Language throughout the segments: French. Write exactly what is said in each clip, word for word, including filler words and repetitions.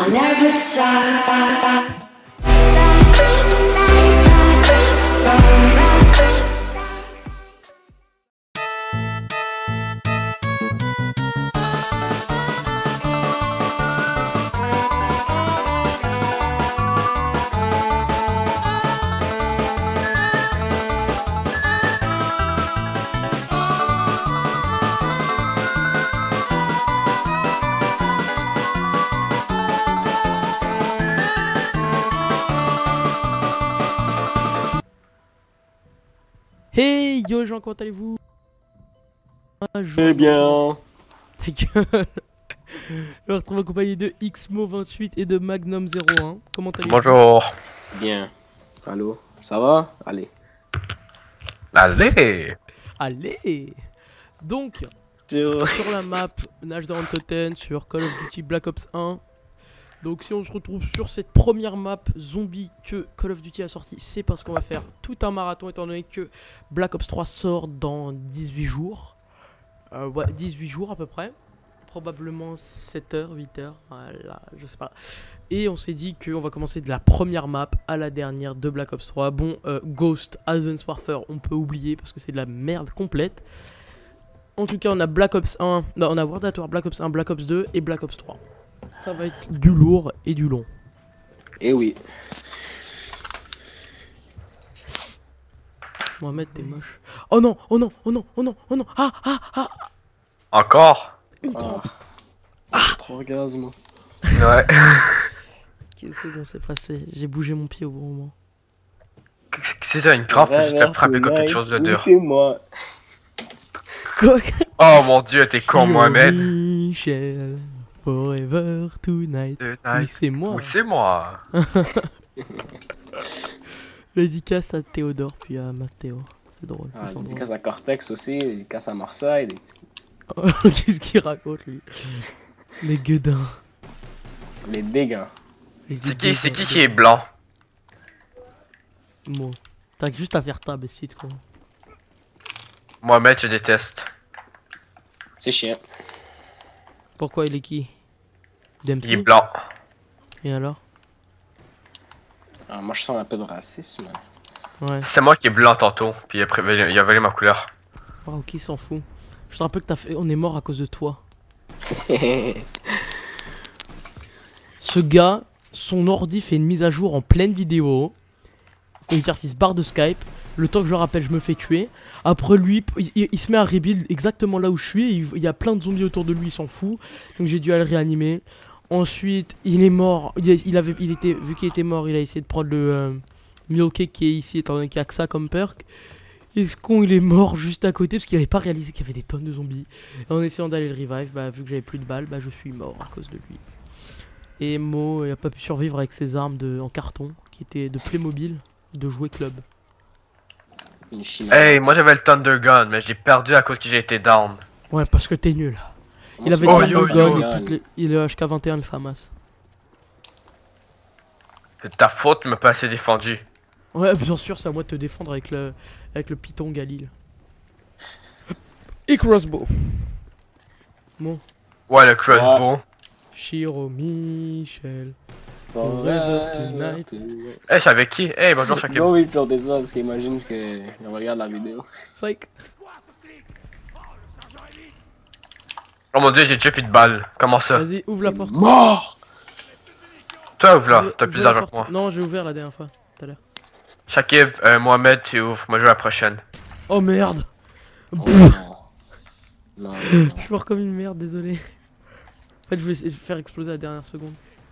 on every side. Hey yo les gens, comment allez-vous? Eh bien. Ta gueule. Je me retrouve accompagné de Xmo vingt-huit et de Magnum zéro un. Comment allez-vous? Bonjour. Bien. Allô, ça va? Allez. Allez. Allez. Donc, Yo. sur la map Nage de Rantoten, sur Call of Duty Black Ops un. Donc si on se retrouve sur cette première map zombie que Call of Duty a sorti, c'est parce qu'on va faire tout un marathon étant donné que Black Ops trois sort dans dix-huit jours. Euh, ouais, dix-huit jours à peu près. Probablement sept heures, huit heures, voilà, je sais pas. Et on s'est dit qu'on va commencer de la première map à la dernière de Black Ops trois. Bon, euh, Ghost, Advanced Warfare, on peut oublier parce que c'est de la merde complète. En tout cas, on a Black Ops un, non, on a World at War, Black Ops un, Black Ops deux et Black Ops trois. Ça va être du lourd et du long. Eh oui. Mohamed, t'es moche. Oh non, oh non, oh non, oh non, oh non. Ah, ah, ah. Encore? Une Ah. crampe. Ah. Trop orgasme. Ouais. Ok, c'est bon, c'est passé. J'ai bougé mon pied au bon moment. Si t'as une crampe, faut juste te frapper comme quelque chose de Oui, dur. c'est moi. Quoi? Oh mon dieu, t'es con, Mohamed. Michel, forever tonight. Tonight. Oui, c'est moi. Oui, c'est moi. Dédicace à Théodore puis à Mathéo. C'est drôle. Ah, ils sont dédicace à Cortex aussi, dédicace à Marseille. Des... drôles. Qu'est-ce qu'il raconte lui? Les gueudins. Les dégâts. Les C'est qui, gueudins. c'est qui qui est blanc? Moi. T'as juste à faire tab, c'est quoi. Mohamed, je déteste. C'est chiant. Pourquoi il est qui? Dempsey? Il est blanc. Et alors? Ah, moi je sens un peu de racisme. Ouais. C'est moi qui est blanc tantôt, puis après il a volé ma couleur. Ah, ok, s'en fout. Je te rappelle que t'as fait... on est mort à cause de toi. Ce gars, son ordi fait une mise à jour en pleine vidéo. C'est-à-dire qu'il se barre de Skype. Le temps que je le rappelle, je me fais tuer. Après lui, il, il- il se met à rebuild exactement là où je suis. Il, il y a plein de zombies autour de lui, il s'en fout. Donc j'ai dû aller le réanimer. Ensuite, il est mort. Il, il avait, il était, vu qu'il était mort, il a essayé de prendre le euh, Mule Cake qui est ici, étant donné qu'il n'y a que ça comme perk. Et ce con, il est mort juste à côté parce qu'il n'avait pas réalisé qu'il y avait des tonnes de zombies. Et en essayant d'aller le revive, bah, vu que j'avais plus de balles, bah, je suis mort à cause de lui. Et Mo il a pas pu survivre avec ses armes de, en carton, qui étaient de Playmobil, de jouets club. Une chine. Hey, moi j'avais le Thunder Gun, mais j'ai perdu à cause que j'ai été down. Ouais, parce que t'es nul. Il Moi, avait c'est le Oh, pas yo, Thunder yo. Gun et toutes les... Il est H K vingt et un le FAMAS. C'est ta faute, tu m'as pas assez défendu. Ouais, bien sûr, c'est à moi de te défendre avec le, avec le Python Galil. Et crossbow. Bon, Ouais, le crossbow. Shiro Michel. Forever Tonight. tonight. Hey, c'est avec qui? Hey, bonjour chacun. Non, il pleure des ça parce qu'il imagine qu'on regarde la vidéo. Fake. Oh mon dieu, j'ai déjà plus de balles. Comment ça? Vas-y, ouvre la porte. Mort! Toi, ouvre là, Ouvre- t'as ouvre plus la d'argent que porte. moi. Non, j'ai ouvert la dernière fois, tout à l'heure. Shakib, euh, Mohamed, tu ouvres. Moi je vais à la prochaine. Oh merde. Oh, non. Non, non, non. Je suis mort comme une merde, désolé. En fait, je vais essayer de faire exploser à la dernière seconde.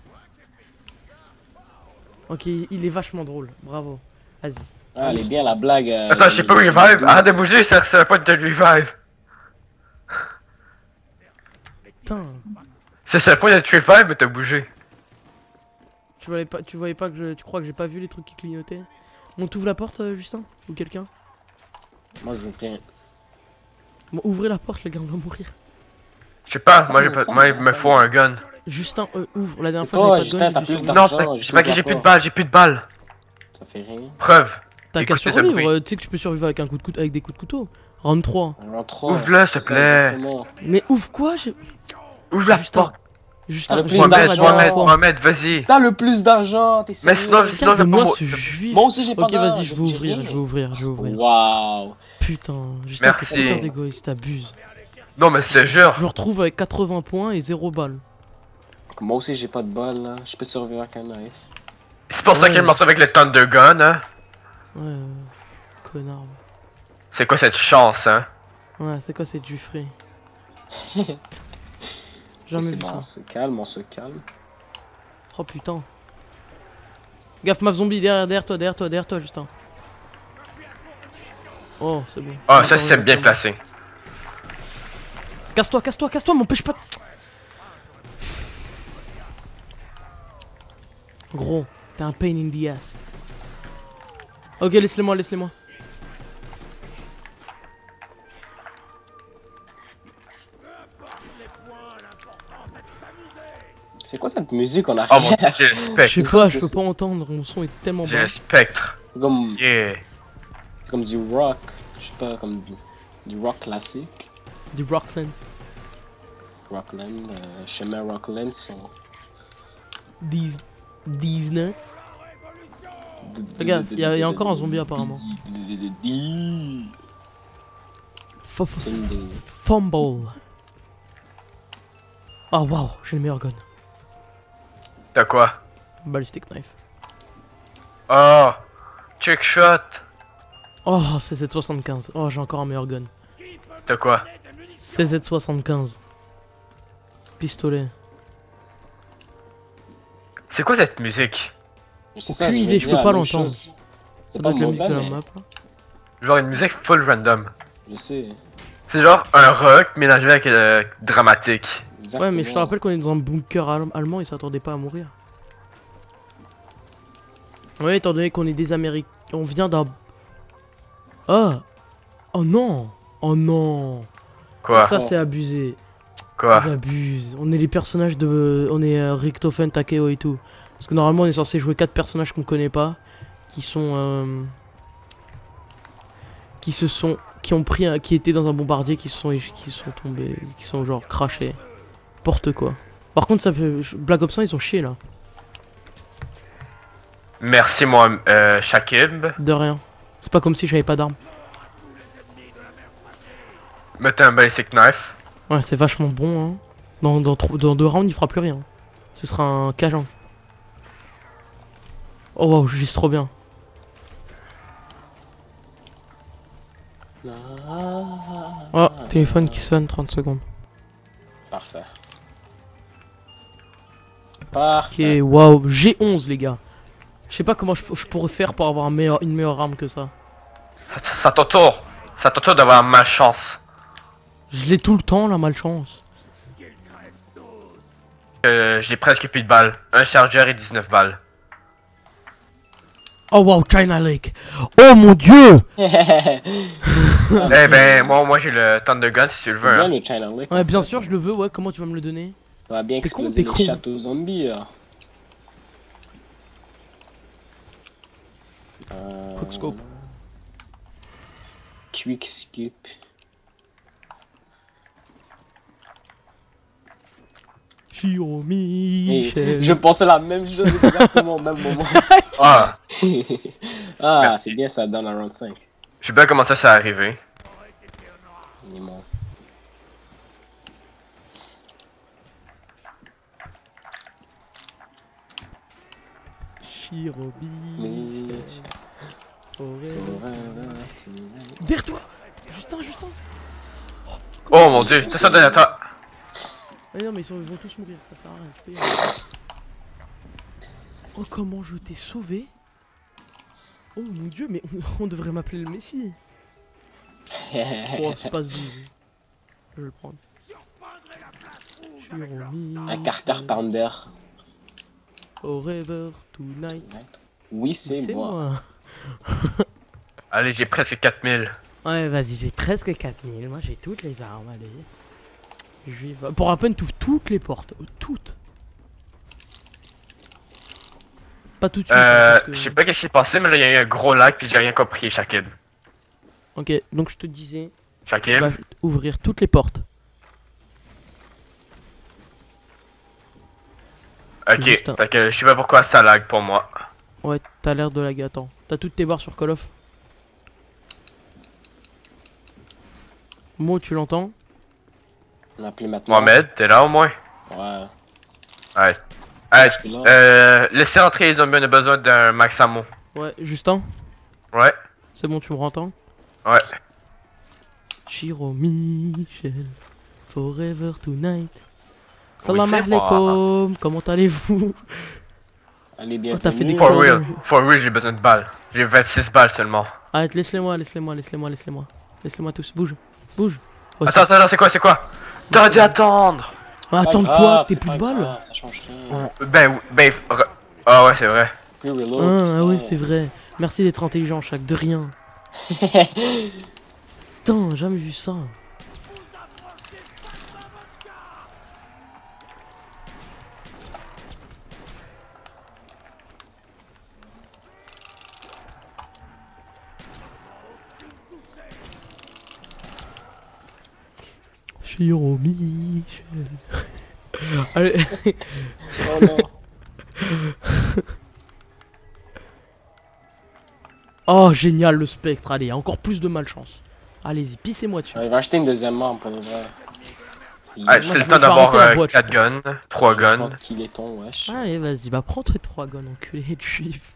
Ok, il est vachement drôle, bravo. Vas-y. Ah, elle est bien la blague. euh, Attends, je sais pas revive. Arrête de bouger, ça ça va pas de revive. Putain. C'est ça le point de te revive, mais t'as bougé. Tu voyais pas, tu voyais pas que je, tu crois que j'ai pas vu les trucs qui clignotaient? On t'ouvre la porte, euh, Justin? Ou quelqu'un? Moi je viens. Bon, ouvrez la porte, les gars, on va mourir. Je sais pas, Ça moi, me j'ai pas, semble, moi il ça me me faut un gun. Justin, euh, ouvre. La dernière Et fois, toi, j'avais Justin, pas de gun, t'as j'ai plus dû de survivre. Non, Argent, c'est je pas que t'ouvre j'ai la plus de porte. balles, j'ai plus de balles. Ça fait rien. Preuve. T'as qu'à Écoutez, ça survivre, brille. euh, tu sais que tu peux survivre avec un coup de couteau, avec des coups de couteau. Round trois. On rentre trop. Ouvre-le, s'il te C'est plaît. exactement. Mais ouvre quoi? je- Ouvre la Justin. porte. Juste Ah, un le j'ai plus une barre Mohamed, la d'argent. dernière Mohamed, fois. Mohamed, vas-y. T'as le plus d'argent, t'es Mais sérieux? sinon, sinon, je vais pas Regarde-moi mou- ce juif. Moi aussi j'ai pas Ok, d'argent. vas-y, je vais j'ai ouvrir, rien. je vais ouvrir, je vais ouvrir. Waouh. Putain, juste Merci. un putain d'égoïste, t'abuses. Non, mais je te Je jure. me retrouve avec quatre-vingts points et zéro balle. Moi aussi j'ai pas de balle là. Je peux survivre avec un knife. C'est pour ça Ouais. qu'il me retrouve avec le Thunder Gun, hein. Ouais, euh, connard. C'est quoi cette chance, hein? Ouais, c'est quoi cette juifferie? C'est Jamais vu bon, ça. on se calme, on se calme. Oh putain. Gaffe, maf zombie derrière, derrière toi, derrière toi, derrière toi, Justin. Oh, c'est bon. Ah, J'ai ça encore c'est une bien jambe. placé. Casse-toi, casse-toi, casse-toi, m'empêche pas. Gros, t'es un pain in the ass. Ok, laisse-les-moi, laisse-les-moi. C'est quoi cette musique on a Oh mon dieu, j'ai le Je sais spectre. pas, je peux pas entendre, mon son est tellement J'ai bas. le spectre. C'est comme, Yeah. c'est comme du rock. Je sais pas, comme du, du rock classique. Du Rockland. Rockland, euh, chemin Rockland sont. These, these nuts. Regarde, y a- y a encore un zombie, apparemment. F- f- C'est une des- Fumble. Oh waouh, j'ai le meilleur gun. T'as quoi? Ballistic knife. Oh! Trick shot! Oh, C Z soixante-quinze. Oh, j'ai encore un meilleur gun. T'as quoi? C Z soixante-quinze. Pistolet. C'est quoi cette musique? C'est ça, Aucune je idée, vais je dire peux la pas même l'entendre. chose. Ça C'est doit pas être la musique de la mauvais, map. mais Là. Genre une musique full random. je sais. C'est genre un rock mélangé avec euh, dramatique. Ouais, mais je te Exactement. rappelle qu'on est dans un bunker allem- allemand, ils s'attendaient pas à mourir. Ouais, étant donné qu'on est des Américains. On vient d'un. Oh! Oh non! Oh non! Quoi? Ça, c'est abusé. Quoi? Ils abusent. On est les personnages de. On est euh, Richtofen, Takeo et tout. Parce que normalement, on est censé jouer quatre personnages qu'on connaît pas. Qui sont. euh, Qui se sont. Qui ont pris. un- Qui étaient dans un bombardier, qui sont, qui sont tombés. Qui sont genre crashés. Porte quoi. Par contre, ça peut. Black Ops un, ils ont chié là. Merci moi, euh, Shakib. De rien. C'est pas comme si j'avais pas d'armes. Mettez un ballistic knife. Ouais, c'est vachement bon. Hein. Dans, dans, tro- dans deux rounds, il fera plus rien. Ce sera un Cajun. Oh wow, je vise trop bien. Oh, téléphone qui sonne, trente secondes. Parfait. Ok, Parfait. waouh, G onze les gars. Je sais pas comment je, je pourrais faire pour avoir un meilleur, une meilleure arme que ça. Ça, ça t'entoure. Ça t'entoure d'avoir malchance. Je l'ai tout le temps la malchance. Euh, j'ai presque plus de balles. Un chargeur et dix-neuf balles. Oh wow, China Lake. Oh mon dieu. Eh ben, moi, moi j'ai le Thunder Gun si tu le veux. Bien Hein. le China Lake. Ouais, en bien fait. sûr, je le veux, ouais, comment tu vas me le donner? Ça va bien T'es con, exploser t'es les con. châteaux zombies là. Euh... Quickscope. Quick skip. Chiro Et Michel. je pensais la même chose exactement au même moment. Ah, Ah, Merci. c'est bien ça dans la round cinq. je sais bien comment ça s'est arrivé. Il est mort. Chiro Mais- Michel. Aurélie. Tu Derrière toi. Justin, Justin. Oh mon dieu, ça ça donne à toi. Ah non mais ils, sont- ils vont tous mourir, ça sert à rien. tu peux y aller. Oh comment je t'ai sauvé. Oh mon dieu, mais on, on devrait m'appeler le Messi. Oh c'est pas douze. Je vais le prendre. Un Carter Pounder. Forever tonight. Oui, c'est C'est moi. moi. Allez, j'ai presque quatre mille. Ouais vas-y, j'ai presque quatre mille. Moi j'ai toutes les armes, allez. Je vais... Pour à peine tout- toutes les portes. Toutes. Pas tout de suite. hein, Euh, parce que- je sais pas qu'est-ce qui s'est passé, mais là il y a eu un gros lag puis j'ai rien compris, Shakib. Ok, donc je te disais, Shakib? va ouvrir toutes les portes. Ok, Juste un- fait que je sais pas pourquoi ça lag pour moi. Ouais, t'as l'air de lag. Attends, t'as toutes tes barres sur Call of. Mo, tu l'entends? On a appelé maintenant. Mohamed, t'es là au moins? Ouais. Ouais. Ouais, Je suis là. euh, laissez entrer les zombies, on a besoin d'un max ammo. Ouais, Justin, Ouais, c'est bon, tu me entends? ouais. Chiro Michel, Forever Tonight. Oui, Salam c'est moi. alaikum, comment allez-vous? Allez, Oh, t'as fait des bienvenue. For Crowder. real, for real, j'ai besoin de balles. J'ai vingt-six balles seulement. Arrête, laisse-les-moi, laisse-les-moi, laisse-les-moi, laisse-les-moi. Laisse-les-moi tous, bouge, bouge. Ok. Attends, attends, attends, c'est quoi, c'est quoi? T'aurais dû attendre! Ah, Pas attendre grave, quoi? T'es c'est plus de pas balles? grave, Ça change rien. Ben, oui, ben, re- ah ouais, c'est vrai. Plus reload. Ah, tout ah ça. ouais, c'est vrai. Merci d'être intelligent, chaque de rien. Putain, jamais vu ça. Chiro Michel. Allez. Oh non. Oh, génial le spectre. Allez, encore plus de malchance. Allez-y, pissez-moi dessus. Il va acheter une deuxième arme pour le vrai. Il Ah, moi, c'est je le vais- temps je vais d'avoir arrêter la euh, boîte, quatre guns, trois guns. Qu'il est ton, wesh. Allez, vas-y, bah prends tes trois guns, enculé de juif.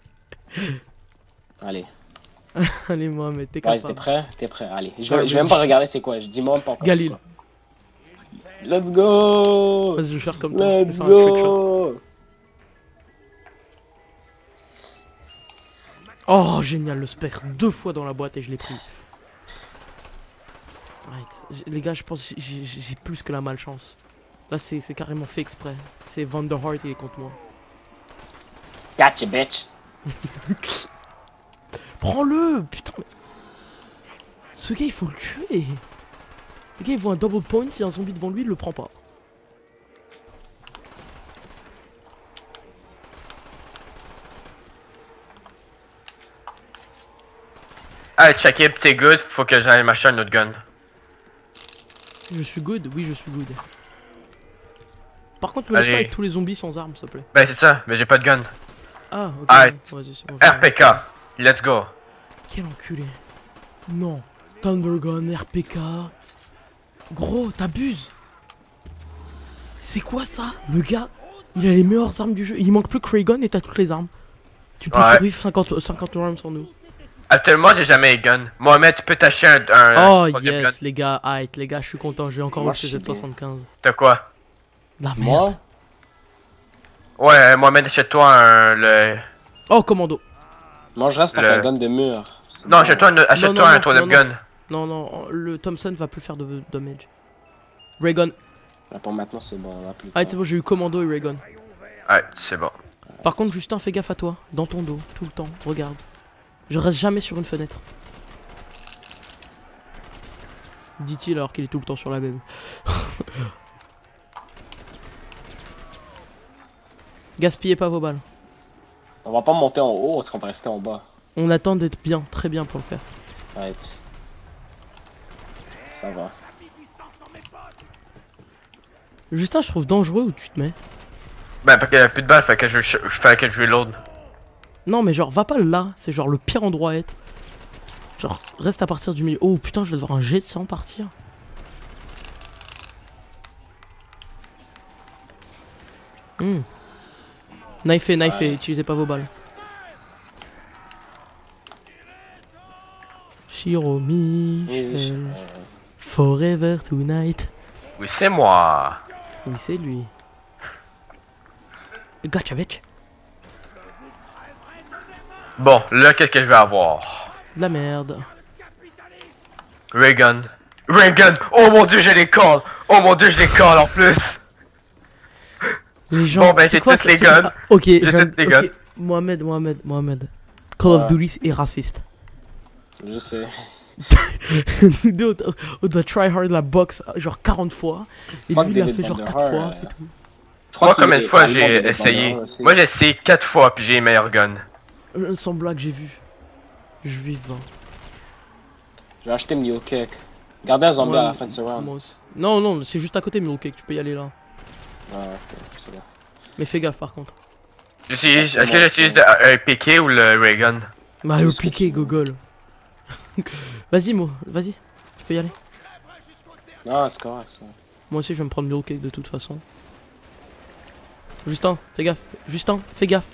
Allez. Allez, Mohamed, t'es Ouais, capable. t'es prêt? T'es prêt, allez. Je Ouais, vais, je vais même oui. pas regarder c'est quoi, je dis même pas encore. Galil. c'est quoi. Let's go! Vas-y, je vais faire comme toi. Let's C'est un trick shot. go! Oh, génial le spectre. Deux fois dans la boîte et je l'ai pris. Right. J- Les gars, je pense que j'ai- j'ai j'ai plus que la malchance. Là, c'est c'est carrément fait exprès. C'est Van der Hart, il est contre moi. Gotcha, bitch! Prends-le! Putain, mais... Ce gars, il faut le tuer! Le gars, il voit un double point, s'il y a un zombie devant lui, il le prend pas. Allez, check it, t'es good, faut que j'aille m'acheter un autre gun. Je suis good? Oui, je suis good. Par contre, me laisse Allez. pas avec tous les zombies sans armes, s'il te plaît. Ben c'est ça, mais j'ai pas de gun. Ah, ok. Arrête. Vas-y, c'est bon. je- R P K, let's go. Quel enculé. Non. Thundergun, R P K. Gros, t'abuses. C'est quoi ça? Le gars, il a les meilleures armes du jeu. Il manque plus que Raygun et t'as toutes les armes. Tu peux Ouais. survivre cinquante, cinquante rounds sans nous. Actuellement, j'ai jamais les guns. Mohamed, tu peux t'acheter un, un, Oh un troisième gun. yes, les gars, arrête, les gars, je suis content. Je vais encore Moi, acheter je suis cette soixante-quinze. T'as quoi? La merde. Moi? Ouais, Mohamed, achète-toi un... Le... Oh, commando. Moi, je reste Le- avec un gun de mur. C'est Non, bon. achète-toi un, achète-toi non, un non, troisième non, non. gun. Non, non, le Thompson va plus faire de damage. Raygun. Ah, pour maintenant, c'est bon, on va plus. Arrête, c'est bon, j'ai eu commando et Raygun. Ouais, c'est bon. Par contre, Justin, fais gaffe à toi. Dans ton dos, tout le temps. Regarde. Je reste jamais sur une fenêtre. Dit-il alors qu'il est tout le temps sur la même. Gaspillez pas vos balles. On va pas monter en haut parce qu'on va rester en bas. On attend d'être bien, très bien pour le faire. Ouais. Ça va. Justin, je trouve dangereux où tu te mets. Ben, parce qu'il y a plus de balles, fait que je, je, je fais que je reload. Non, mais genre, va pas là. C'est genre le pire endroit à être. Genre, reste à partir du milieu. Oh putain, je vais devoir un jet de sang partir. Hmm. Knife et knife et Ouais. utilisez pas vos balles. Shiro Oui, oui, Michel, euh, Forever Tonight. Oui, c'est moi. Oui, c'est lui. Gotcha, bitch. Bon, là, qu'est-ce que je vais avoir? De la merde. Raygun. Raygun! Oh mon dieu, j'ai les calls! Oh mon dieu, je les call en plus! Les gens, Bon, ben, c'est j'ai quoi toutes ça, les c'est- guns. ah, ok, je viens- toutes les ok. guns. Mohamed, Mohamed, Mohamed. Call of Ouais. Duty est raciste. Je sais. Nous deux, on, on doit try hard la boxe genre quarante fois. Et Fuck lui, il a David fait genre Van der quatre Haar, fois, euh, c'est tout. Je crois Moi, qu'il combien de est fois allemand, j'ai David Van essayé? der Haar aussi. Moi, j'ai essayé quatre fois, puis j'ai les meilleurs guns. Euh, Sans blague, j'ai vu. Juif vingt. Je vais acheter Mule Kick. Gardez un zombie Ouais, à la fin de ce round. moi aussi. Non, non, c'est juste à côté, Mule Cake, tu peux y aller là. Ouais, ok, c'est bon. Mais fais gaffe par contre. J'utilise- Est-ce que j'utilise le euh, P K ou le ray gun? Bah le piqué gogol. Vas-y Mo, vas-y. Tu peux y aller. Non, c'est correct ça. Moi aussi je vais me prendre Milk de toute façon. Justin, fais gaffe. Justin, fais gaffe.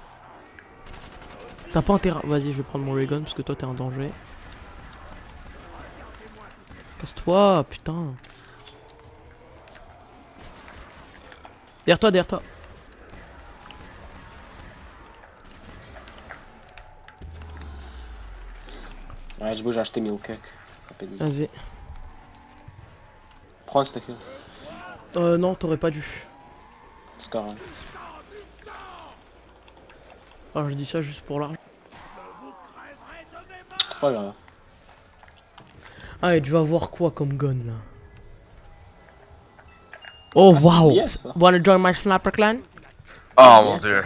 T'as pas intérêt. Vas-y, je vais prendre mon ray gun parce que toi t'es en danger. Casse-toi, putain. Derrière toi, derrière toi. Ouais, je bouge acheter mes cake. Rapidement. Vas-y. Prends ce kill. Euh, non, t'aurais pas dû. C'est correct. Alors je dis ça juste pour l'argent. C'est pas grave. Ah, et tu vas avoir quoi comme gun là? Oh Ah, c'est wow! bien, ça. Wanna join my sniper clan? Oh mon dieu.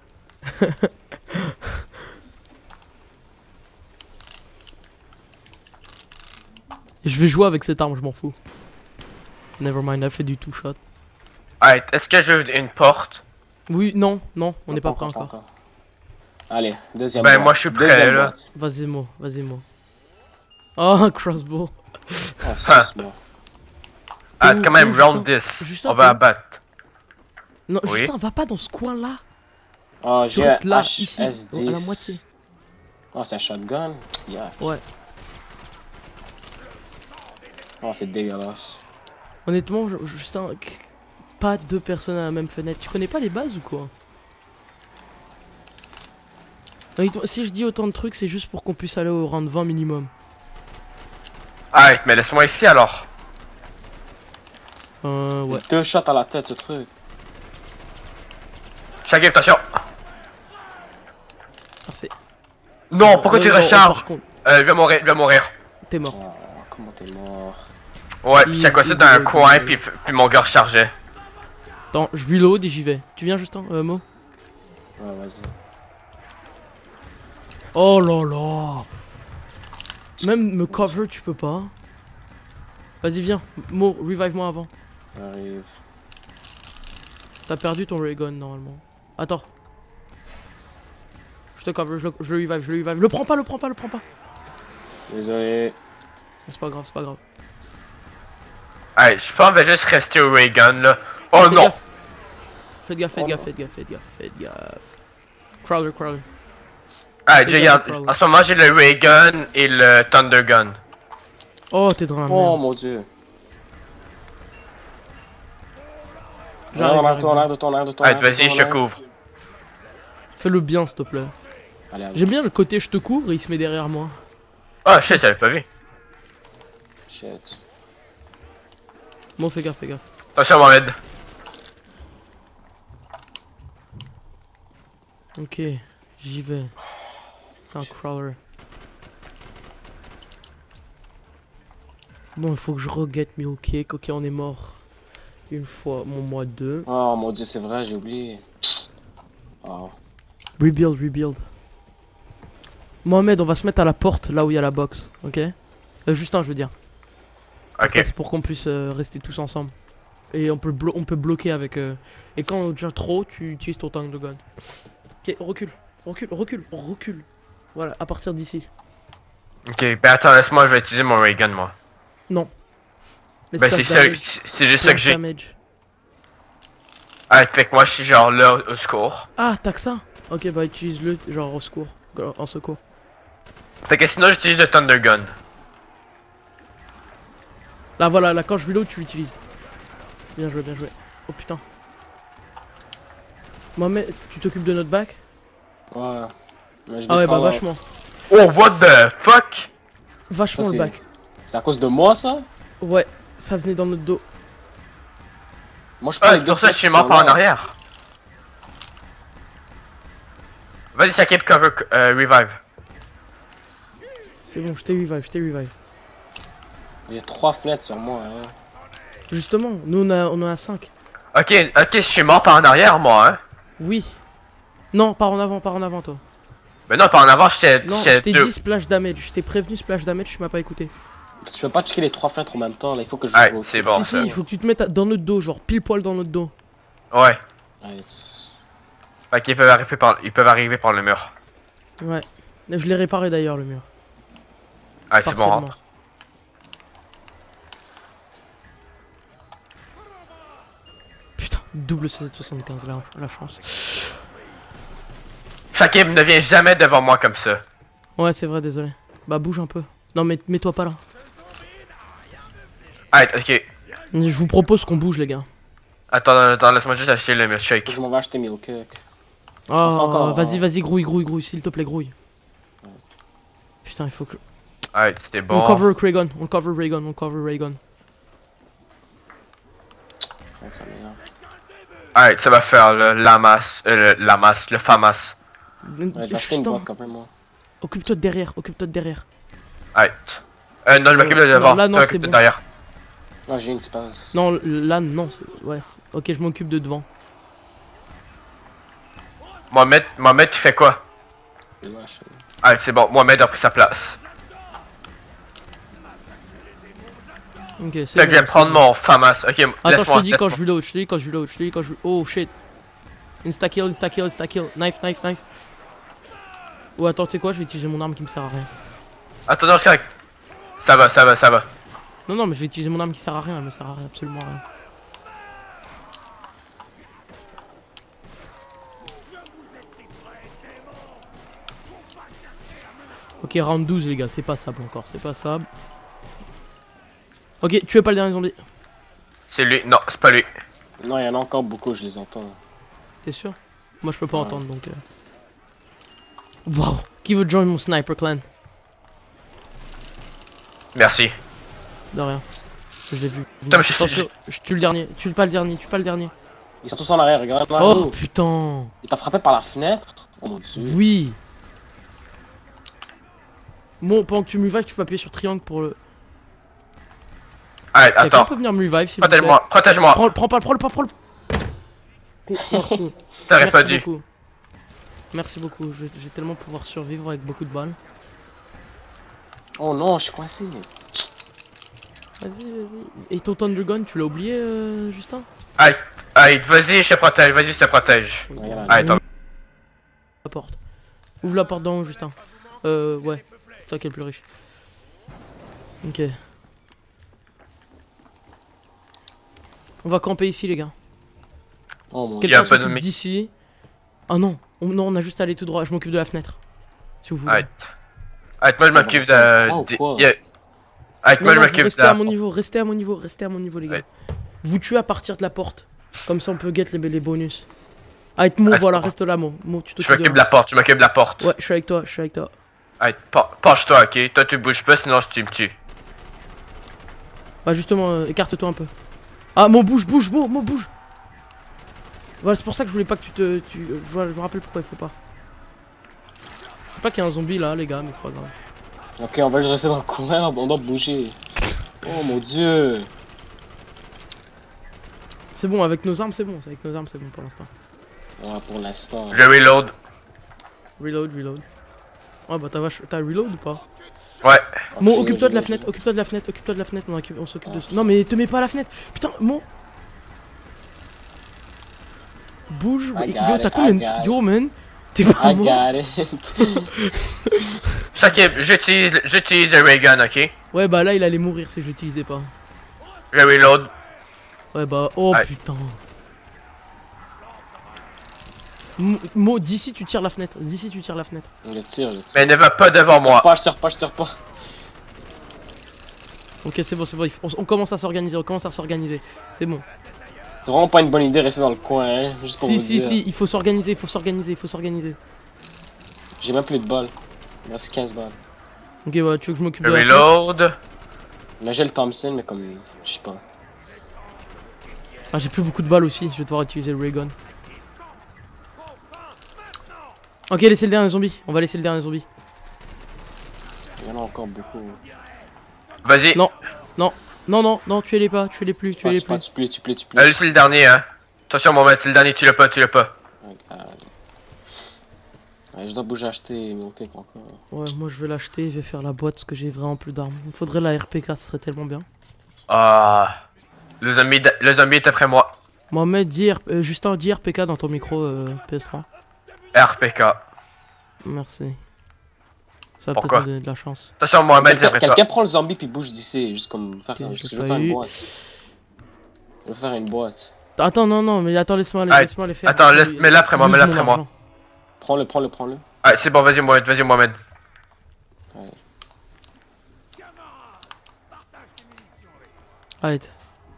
Je vais jouer avec cette arme, je m'en fous. Nevermind, elle fait du two shot. Alright, est-ce que j'ai une porte? Oui, non, non, on n'est pas prêt encore. Allez, deuxième Ben, boîte. moi, je suis prêt, Deuxième là. boîte. Vas-y, moi, vas-y, moi. Oh, crossbow. Oh, c'est moi. Ah, où, quand même, où, round Justin? dix. Justin, On va t'es où? abattre. Non, Oui. Justin, va pas dans ce coin-là. Oh, Tu j'ai restes un là, H ici, S oh, à la dix. moitié. Oh, c'est un shotgun. Yeah. Ouais. Oh, c'est dégueulasse. Honnêtement, je- Justin, pas deux personnes à la même fenêtre. Tu connais pas les bases ou quoi? Honnêtement, si je dis autant de trucs, c'est juste pour qu'on puisse aller au round vingt minimum. Alright, mais laisse-moi ici alors. Euh, ouais. Deux shots à la tête, ce truc. Chaque attention. Merci. Non, pourquoi Euh, tu non, recharges? par contre, Euh, je vais mourir, je vais mourir. t'es mort. Oh, comment t'es mort? Ouais, Il- puis j'ai cassé il- dans un il- coin, il- puis, puis mon gars rechargeait. Attends, je reload et j'y vais. Tu viens, Justin, euh, Mo? Ouais, vas-y. Oh là là. Même me cover, tu peux pas. Vas-y, viens. Mo, revive-moi avant. J'arrive. T'as perdu ton ray gun normalement. Attends. Je te cover, je le, je le revive, je le revive. Le prends pas, le prends pas, le prends pas. Désolé. C'est pas grave, c'est pas grave. Alright, je pense qu'on va juste rester au ray gun là. Oh Faites non! gaffe. Faites gaffe, faites Oh gaffe, non. faites gaffe, faites gaffe, faites gaffe. Crowder, Crowder. Alright, Fais j'ai gaffe, garde- Crowder. en ce moment j'ai le ray gun et le thunder gun. Oh, t'es dans la Oh merde. mon dieu. J'arrive, Non, j'arrive. ton air de ton air de ton Alright, air. vas-y, je te couvre. Fais-le bien, s'il te plaît. Allez, allez. J'aime bien le côté je te couvre et il se met derrière moi. Oh shit, j'avais pas vu. Shit. Bon, fais gaffe, fais gaffe. Attention, Mohamed. Ok, j'y vais. C'est un crawler. Bon, il faut que je reguette Milk Cake. Ok, on est mort. Une fois, mon mois deux. Oh mon dieu, c'est vrai, j'ai oublié. Oh. Rebuild, rebuild. Mohamed, on va se mettre à la porte, là où il y a la box, ok? euh, Justin, je veux dire. Ok. Ça, c'est pour qu'on puisse euh, rester tous ensemble. Et on peut, blo on peut bloquer avec... euh, Et quand on devient trop, tu utilises ton tank de gun. Ok, recule, recule, recule, recule. Voilà, à partir d'ici. Ok, ben attends, laisse-moi, je vais utiliser mon ray gun moi. Non. Les Ben c'est splash ça, damage, c'est c'est juste ça que splash j'ai. damage. Alright, fait que moi je suis genre là au secours. Ah, t'as que ça? Ok, bah utilise-le, genre au secours. En secours. Fait que sinon j'utilise le thunder gun. Là, voilà, là, quand je reload, tu l'utilises. Bien joué, bien joué. Oh putain. Mohamed, tu t'occupes de notre bac? Ouais. Mais je Ah ouais, vais bah prendre un- vachement. Oh, what the fuck? Vachement Ça, le c'est- bac. C'est à cause de moi ça? Ouais, ça venait dans notre dos. Moi je prends Ah, les c'est deux pour ça que flèches je suis qui mort sont par en là. arrière. Vas-y, Sakib, cover, euh, revive. C'est bon, je t'ai revive, je t'ai revive. J'ai trois fenêtres sur moi. Hein. Justement, nous on a, on en a cinq. Ok, ok, je suis mort par en arrière, moi, hein. Oui. Non, par en avant, par en avant, toi. Mais non, par en avant, j'étais Non, je j'étais t'ai deux. dit splash damage. Je t'ai prévenu splash damage, tu m'as pas écouté. Parce que je peux pas checker les trois fenêtres en même temps là, il faut que je Ouais, joue. c'est bon. si, si, il faut que tu te mettes à- dans notre dos, genre pile poil dans notre dos. Ouais. Nice. Fait qu'ils peuvent arriver par, ils peuvent arriver par le mur. Ouais. Je l'ai réparé d'ailleurs le mur. Ah, c'est bon. Partiellement. Hein. Putain, double C Z soixante-quinze là, la chance. Shakib ne vient jamais devant moi comme ça. Ouais, c'est vrai, désolé. Bah, bouge un peu. Non, mais mets-toi pas là. Alright, ok. Je vous propose qu'on bouge, les gars. Attends, attends, laisse-moi juste acheter le milkshake. Je m'en vais acheter Milkshake. Oh, encore, vas-y, hein. vas-y, grouille, grouille, grouille, s'il te plaît, grouille. Putain, il faut que. Alright, c'était bon. On cover Raygun, on cover Raygun, on cover Raygun. Ouais, ça m'énerve. Alright, ça va faire le Lamas, euh, le Lamas, le Famas. Ouais, je vais acheter une Justin, boîte quand même, moi. occupe-toi de derrière, occupe-toi de derrière. Alright. Euh, non, je m'occupe de non, devant. là, non, je c'est m'occupe de bon. derrière. Ah, j'ai une space. Non, là, non, c'est- ouais. c'est- Ok, je m'occupe de devant. Mohamed, Mohamed, tu fais quoi? Je lâche. Alright, c'est bon, Mohamed a pris sa place. Ok, c'est Fait que je vais bon, prendre c'est bon. mon Famas. Ok, Attends, je laisse-moi. te dis quand laisse-moi. je reload, je te dis quand je reload, je te dis quand je. Oh shit. Insta kill, insta kill, insta kill. Knife, knife, knife. Oh, attends, tu sais quoi, je vais utiliser mon arme qui me sert à rien. Attends, non, c'est correct. Ça va, ça va, ça va. Non, non, mais je vais utiliser mon arme qui sert à rien, elle me sert à rien, absolument à rien. Ok, round douze, les gars, c'est passable encore, c'est passable. Ok, tuez pas le dernier zombie. C'est lui. Non, c'est pas lui. Non, il y en a encore beaucoup, je les entends. T'es sûr? Moi, je peux pas Ouais. entendre donc. Euh... Wow, qui veut join mon sniper clan? Merci. De rien. Je l'ai vu. Putain, mais je- Attention, je tue le dernier, tue pas le dernier, tue pas le dernier. Ils sont tous en arrière, regarde là. Oh putain! Il t'a frappé par la fenêtre? Oh mon dieu. Oui! Bon, pendant que tu me revives, tu peux appuyer sur triangle pour le. Alright, Quelqu'un attends. peut venir me revive s'il vous plaît? Protège-moi, protège-moi. Prends, prends pas, prends le pas, prends le. Merci. T'aurais Merci pas dû. beaucoup. Merci beaucoup. Je vais, je vais tellement pouvoir survivre avec beaucoup de balles. Oh non, je suis coincé. Vas-y, vas-y. Et ton Thunder Gun, tu l'as oublié, euh, Justin? Alright, alright, vas-y, je te protège, vas-y, je te protège. Regarde, Alright, Ouvre attends. la porte. Ouvre la porte d'en haut, Justin. Euh, ouais. C'est toi qui es le plus riche. Ok. On va camper ici, les gars. Oh mon dieu. Il y a Quelqu'un un peu de s'occupe mi- d'ici. Ah non. On, non, on a juste à aller tout droit. Je m'occupe de la fenêtre. Si vous voulez. Alright. Alright, moi je m'occupe de. Oh, de- quoi? yeah. Alright, Non, moi je non, vous m'occupe restez à de. mon niveau, restez à mon niveau, restez à mon niveau, les gars. Ouais. Vous tuez à partir de la porte. Comme ça, on peut get les, les bonus. Alright, Mo, Ah, voilà, c'est bon. reste là, Mo. Mo, tu Je t'occupes m'occupe de de la porte, je m'occupe de la porte. Ouais, je suis avec toi, je suis avec toi. Alright, pa- penche-toi, ok? Toi tu bouges pas, sinon tu me tues. Bah, justement, euh, écarte-toi un peu. Ah, Mo, bouge, bouge, Mo, Mo, bouge. Voilà, c'est pour ça que je voulais pas que tu te. Tu, euh, voilà, je me rappelle pourquoi il faut pas. C'est pas qu'il y a un zombie là, les gars, mais c'est pas grave. Ok, on va juste rester dans le coin, on doit bouger. Oh mon dieu. C'est bon, avec nos armes, c'est bon. Avec nos armes, c'est bon pour l'instant. Ouais, pour l'instant. Je reload. Reload, reload. Ouais, bah t'as vache... t'as reload ou pas? Ouais. Mo, Ok, occupe-toi de la je- fenêtre, occupe-toi de la fenêtre, occupe-toi de la fenêtre, on, occupe- on s'occupe de... Non mais te mets pas à la fenêtre. Putain, Mo. Bouge, I yo got t'as it, combien I de... got Yo man, t'es pas I mort. got it. Shakib, j'utilise, j'utilise le ray gun, ok? Ouais bah là il allait mourir si je l'utilisais pas. Je reload. Ouais bah, oh Ouais. putain. Mo, Mo, d'ici tu tires la fenêtre, d'ici tu tires la fenêtre. Je tire, je tire. Mais ne va pas devant moi. Pas, je tire pas, je tire pas. Ok c'est bon, c'est bon, il faut- on, on commence à s'organiser, on commence à s'organiser. C'est bon. C'est vraiment pas une bonne idée de rester dans le coin, hein, juste pour Si vous si dire. si, il faut s'organiser, il faut s'organiser, il faut s'organiser. J'ai même plus de balles. Il me reste quinze balles. Ok bah tu veux que je m'occupe Je de la fenêtre? reload. Mais j'ai le Thompson, mais comme. Je sais pas. Ah j'ai plus beaucoup de balles aussi, je vais devoir utiliser le ray gun. Ok laissez le dernier zombie, on va laisser le dernier zombie. Il y en a encore beaucoup. Vas-y. Non. Non, non, non, tuez-les pas, tuez-les plus, Ah, tuez-les tu, pas, plus. tu plais, tu plais, tu plais. Allez, c'est le dernier, hein. Attention, Mohamed, c'est le dernier, tu l'as pas, tu l'as pas. Regarde. Ouais, je dois bouger acheter mon cake encore. Ouais, moi je vais l'acheter, je vais faire la boîte parce que j'ai vraiment plus d'armes. Il me faudrait la R P K, ce serait tellement bien. Ah. Le zombie, d- le zombie est après moi. Mohamed, dis R- euh, Justin, dis R P K dans ton micro euh, P S trois. R P K. Merci. Ça va peut-être Pourquoi? me donner de la chance. Attention, Mohamed, Quelqu'un après toi. quelqu'un prend le zombie puis bouge d'ici, juste comme faire Ok, parce je que l'ai je veux pas faire eu. une boîte. Je veux faire une boîte. Attends, non, non, mais attends, laisse-moi Ah, laisse les faire. attends, laisse- mets-le après moi, Use mets-le mon après moi. argent. Prends-le, prends-le, prends-le. Ah, c'est bon, vas-y, Mohamed, vas-y, Mohamed. Arrête.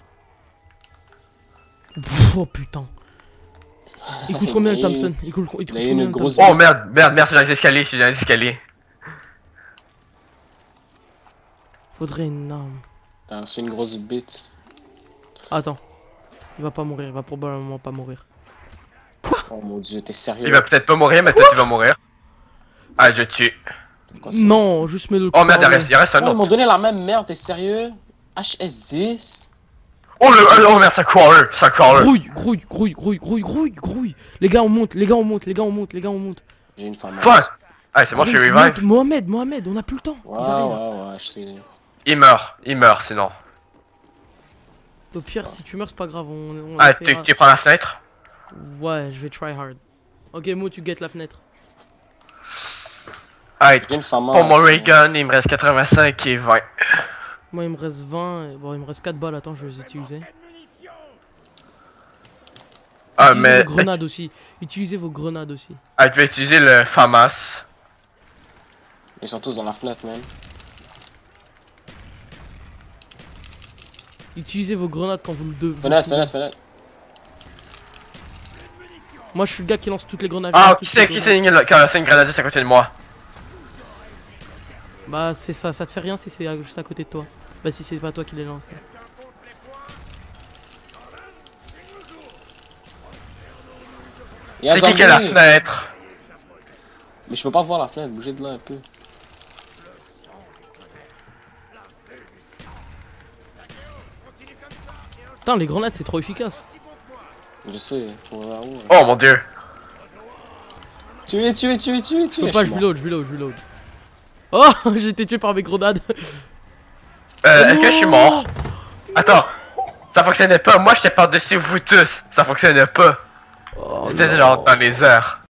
Pff, oh putain. Il coûte combien le Il- Thompson? Il coûte, il coûte il a eu combien une le grosse- Thompson? Oh merde, merde, merde, c'est dans les escaliers, c'est dans les escaliers. Faudrait une arme. T'as reçu une grosse bite. Attends. Il va pas mourir, il va probablement pas mourir. Oh mon dieu, t'es sérieux? Il va peut-être pas mourir, mais toi tu vas mourir. Ah, je tue. C'est quoi ça? Non, juste mets le Oh merde, il cran, reste, il reste un Oh, ils m'ont autre. donné la même merde, t'es sérieux? H S dix? Oh le, oh merde, ça court eux, ça court eux. Grouille, grouille, grouille, grouille, grouille, grouille, grouille. Les gars, on monte, les gars, on monte, les gars, on monte, les gars, on monte. J'ai une femme. Fuck. Ah, c'est bon, je suis Grouille, revive. monte. Mohamed, Mohamed, on a plus le temps. Ouais, Ils arrivent. ouais, ouais, je sais. Il meurt, il meurt sinon. Au pire, si tu meurs, c'est pas grave, on, on Ah, tu, essaiera. tu prends la fenêtre? Ouais, je vais try hard. Ok, Mo, tu guettes la fenêtre. Ah, J'ai une femme. pour mon ray gun, il me reste quatre-vingt-cinq et vingt. Moi, il me reste vingt. et- Bon, il me reste quatre balles. Attends, je vais les utiliser. Ah, Utilisez mais. vos grenades aussi. Utilisez vos grenades aussi. Ah, tu vas utiliser le FAMAS. Ils sont tous dans la fenêtre, même. Utilisez vos grenades quand vous le devez. Fenêtre, fenêtre, fenêtre. Moi, je suis le gars qui lance toutes les grenades. Ah, Je lance qui toutes c'est les qui grenades. c'est une, qui a lancé une grenadiste à côté de moi? Bah, c'est ça. Ça te fait rien si c'est juste à côté de toi. Bah, si c'est pas toi qui les lance. Il y a un C'est qui qui a la zombie. fenêtre? Mais je peux pas voir la fenêtre, bougez de là un peu. Putain, les grenades, c'est trop efficace. Je sais, faut voir où. Oh mon dieu. Tuez, tuez, tuez, tuez, Je tuez. peux pas, je reload, je reload, je reload. Oh, j'ai été tué par mes grenades. Euh, est-ce que je suis mort? Attends. Ça fonctionnait pas, moi j'étais par-dessus vous tous. Ça fonctionnait pas. Oh, C'était non. genre dans les airs.